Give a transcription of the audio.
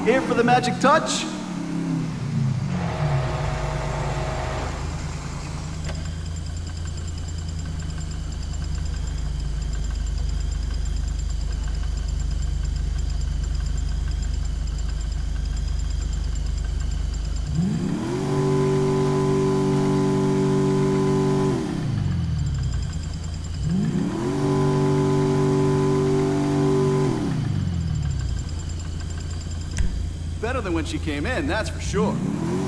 Here for the magic touch? Better than when she came in, that's for sure.